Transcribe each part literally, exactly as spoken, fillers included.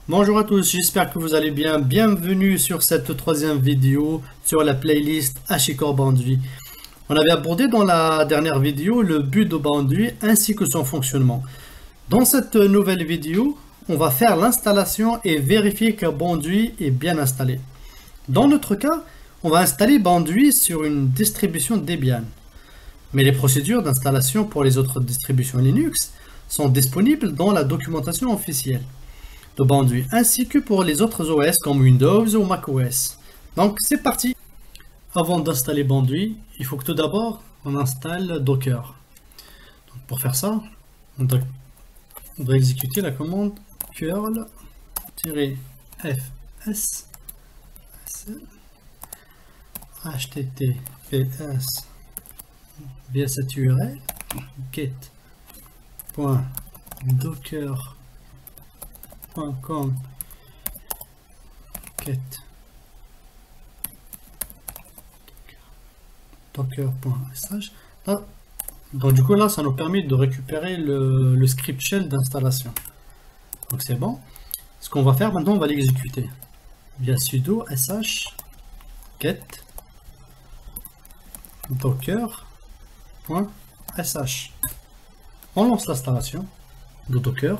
Bonjour à tous, j'espère que vous allez bien. Bienvenue sur cette troisième vidéo sur la playlist HashiCorp Boundary. On avait abordé dans la dernière vidéo le but de Boundary ainsi que son fonctionnement. Dans cette nouvelle vidéo, on va faire l'installation et vérifier que Boundary est bien installé. Dans notre cas, on va installer Boundary sur une distribution Debian. Mais les procédures d'installation pour les autres distributions Linux sont disponibles dans la documentation officielle de Boundary, ainsi que pour les autres O S comme Windows ou macOS. Donc c'est parti. Avant d'installer Boundary, il faut que tout d'abord on installe Docker. Donc, pour faire ça, on doit, on doit exécuter la commande curl-fs https via cette U R L get.docker.com get docker.sh. Là, donc du coup là ça nous permet de récupérer le, le script shell d'installation. Donc c'est bon. Ce qu'on va faire maintenant, on va l'exécuter via sudo sh get docker.sh. On lance l'installation de Docker.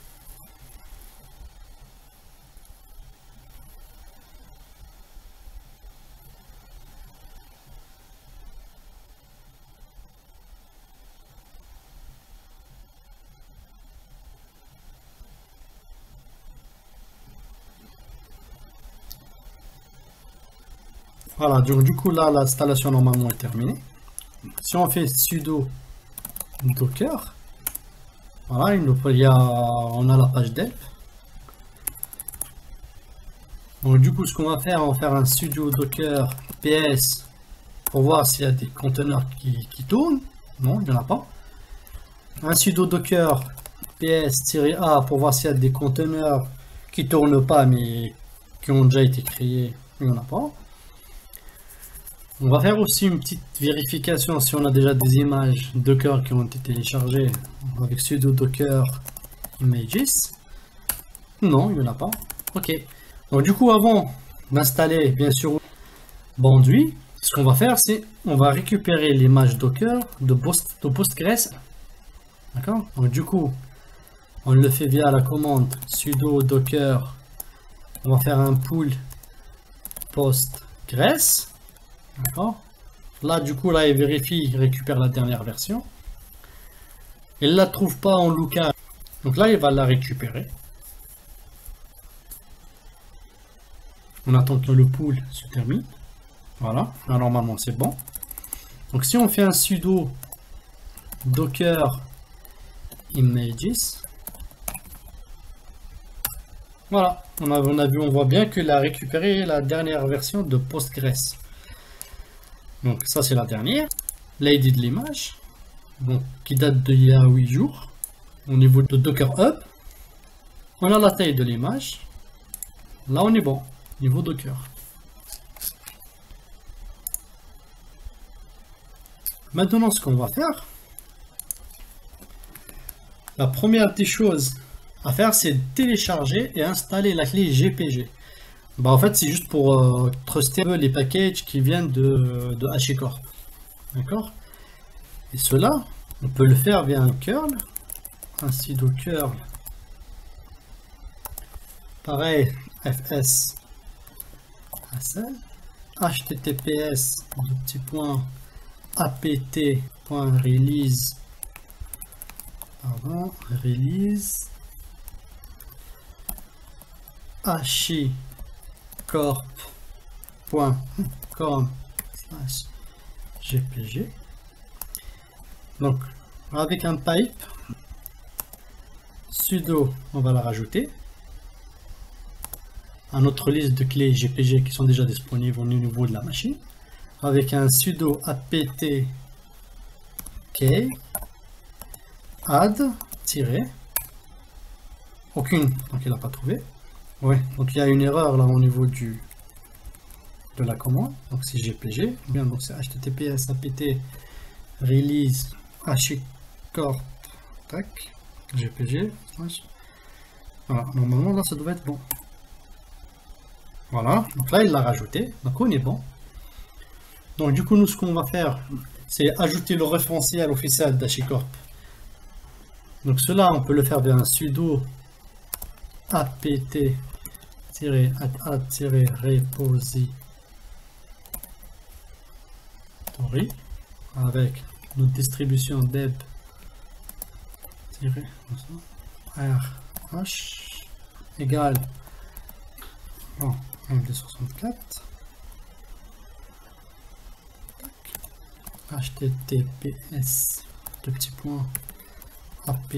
Voilà, donc du coup là l'installation normalement est terminée. Si on fait sudo docker, voilà, il nous, il y a, on a la page delp. Donc du coup ce qu'on va faire, on va faire un sudo docker ps pour voir s'il y a des conteneurs qui, qui tournent. Non, il n'y en a pas. Un sudo docker ps-a pour voir s'il y a des conteneurs qui tournent pas mais qui ont déjà été créés. Il n'y en a pas. On va faire aussi une petite vérification si on a déjà des images Docker qui ont été téléchargées avec sudo docker images. Non, il n'y en a pas. Ok. Donc du coup, avant d'installer bien sûr Boundary, ce qu'on va faire, c'est on va récupérer l'image Docker de, Post, de Postgres. D'accord. Donc du coup, on le fait via la commande sudo docker. On va faire un pull Postgres. D'accord. Là du coup là il vérifie, il récupère la dernière version. Il la trouve pas en local. Donc là il va la récupérer. On attend que le pool se termine. Voilà. Là, normalement c'est bon. Donc si on fait un sudo docker images. Voilà. On a, on a vu, on voit bien qu'il a récupéré la dernière version de Postgres. Donc ça c'est la dernière, l'I D de l'image, donc qui date d'il y a huit jours. Au niveau de Docker Hub, on a la taille de l'image. Là on est bon, niveau Docker. Maintenant ce qu'on va faire, la première des choses à faire c'est télécharger et installer la clé G P G. Bah en fait c'est juste pour euh, truster les packages qui viennent de, de HashiCorp. D'accord. Et cela on peut le faire via un curl, un sudo curl, pareil fs asl, https deux petits points apt.release pardon release hashi corp.com slash gpg. Donc avec un pipe sudo, on va la rajouter à notre liste de clés G P G qui sont déjà disponibles au niveau de la machine, avec un sudo apt key add tiret aucune, donc il n'a pas trouvé. Ouais, donc il y a une erreur là au niveau du de la commande, donc c'est G P G, bien donc c'est https apt release hashicorp tac G P G. Voilà, normalement là ça doit être bon. Voilà, donc là il l'a rajouté, donc on est bon. Donc du coup nous ce qu'on va faire, c'est ajouter le référentiel officiel d'HashiCorp. Donc cela on peut le faire via un sudo apt-repository avec notre distribution deb rh égale oh, M D soixante-quatre https deux petits points apt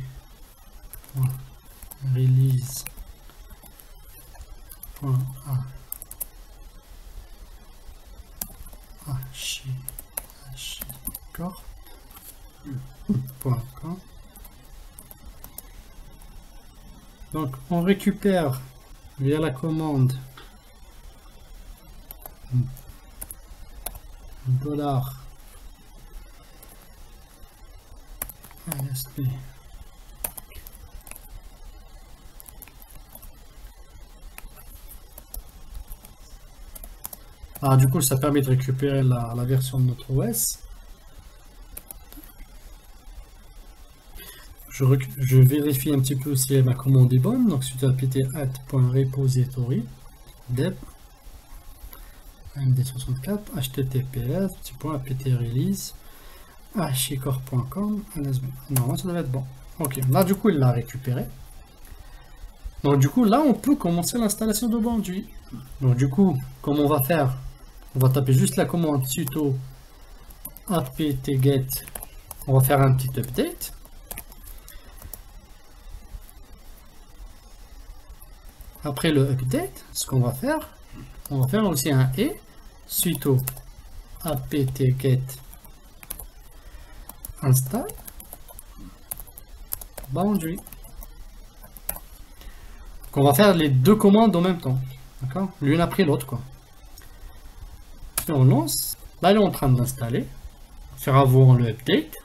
release hashicorp.com. Donc on récupère via la commande dollar lsp Ah, du coup, ça permet de récupérer la, la version de notre O S. Je, je vérifie un petit peu si ma commande est bonne. Donc, suite à apt.repository deb M D soixante-quatre https apt release hashicorp point com. Non, ça devait être bon. Ok, là, du coup, il l'a récupéré. Donc, du coup, là, on peut commencer l'installation de Banduit. Donc, du coup, comme on va faire, on va taper juste la commande sudo apt-get. On va faire un petit update. Après le update, ce qu'on va faire, on va faire aussi un et sudo apt-get install Banduit. On va faire les deux commandes en même temps, d'accord, l'une après l'autre quoi. Et on lance, là il est en train d'installer, faire avant le update,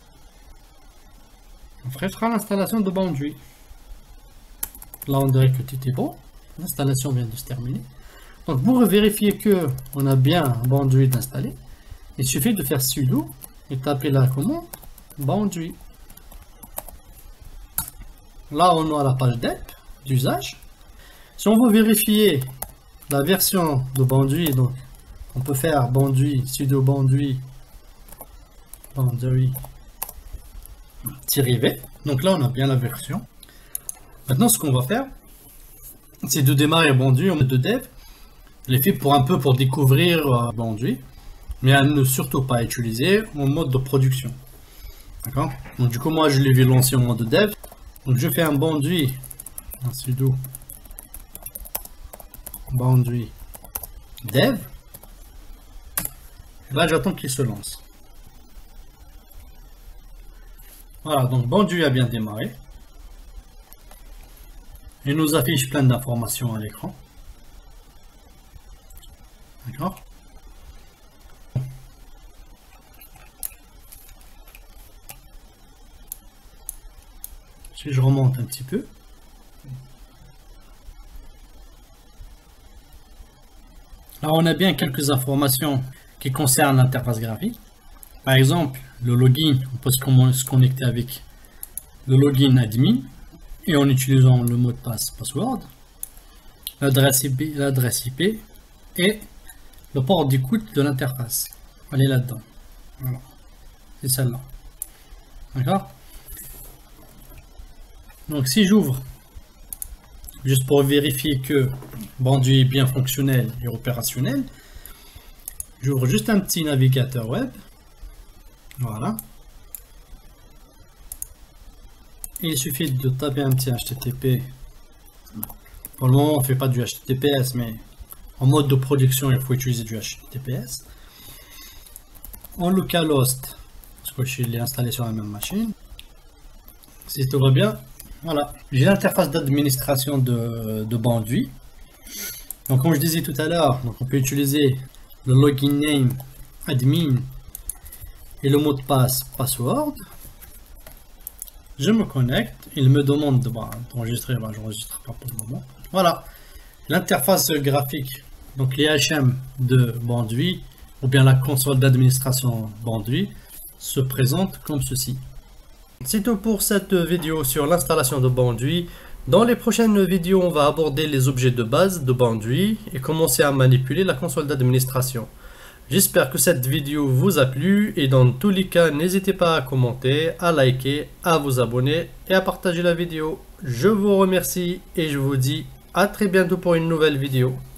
on fera l'installation de Banduit. Là on dirait que tout est bon, l'installation vient de se terminer. Donc pour vérifier que on a bien Banduit installé, il suffit de faire sudo et taper la commande Banduit. Là on a la page dep d'usage. Si on veut vérifier la version de Banduit, donc on peut faire Banduit sudo Banduit Banduit -v. Donc là on a bien la version. Maintenant ce qu'on va faire, c'est de démarrer Banduit en mode de dev. Je l'ai fait pour un peu pour découvrir euh, Banduit, mais à ne surtout pas utiliser en mode de production. D'accord. Donc du coup moi je l'ai vu lancer en mode dev. Donc je fais un Banduit, un sudo Banduit dev. Et là j'attends qu'il se lance. Voilà, donc Banduit a bien démarré. Il nous affiche plein d'informations à l'écran. D'accord. Si je remonte un petit peu. Là, on a bien quelques informations qui concernent l'interface graphique. Par exemple, le login, on peut se connecter avec le login admin et en utilisant le mot de passe password, l'adresse I P, l'adresse I P et le port d'écoute de l'interface. Elle est là-dedans. Voilà. C'est celle-là. D'accord. Donc si j'ouvre, juste pour vérifier que Banduit est bien fonctionnel et opérationnel, j'ouvre juste un petit navigateur web. Voilà. Et il suffit de taper un petit H T T P. Pour le moment, on ne fait pas du H T T P S, mais en mode de production, il faut utiliser du H T T P S. En localhost, parce que je l'ai installé sur la même machine. Si tout va bien, voilà. J'ai l'interface d'administration de, de Banduit. Donc, comme je disais tout à l'heure, on peut utiliser le login name admin et le mot de passe password. Je me connecte, il me demande d'enregistrer, bah, j'enregistre pas pour le moment. Voilà, l'interface graphique, donc les H M de Banduit, ou bien la console d'administration Banduit, se présente comme ceci. C'est tout pour cette vidéo sur l'installation de Banduit. Dans les prochaines vidéos, on va aborder les objets de base de Banduit et commencer à manipuler la console d'administration. J'espère que cette vidéo vous a plu et dans tous les cas, n'hésitez pas à commenter, à liker, à vous abonner et à partager la vidéo. Je vous remercie et je vous dis à très bientôt pour une nouvelle vidéo.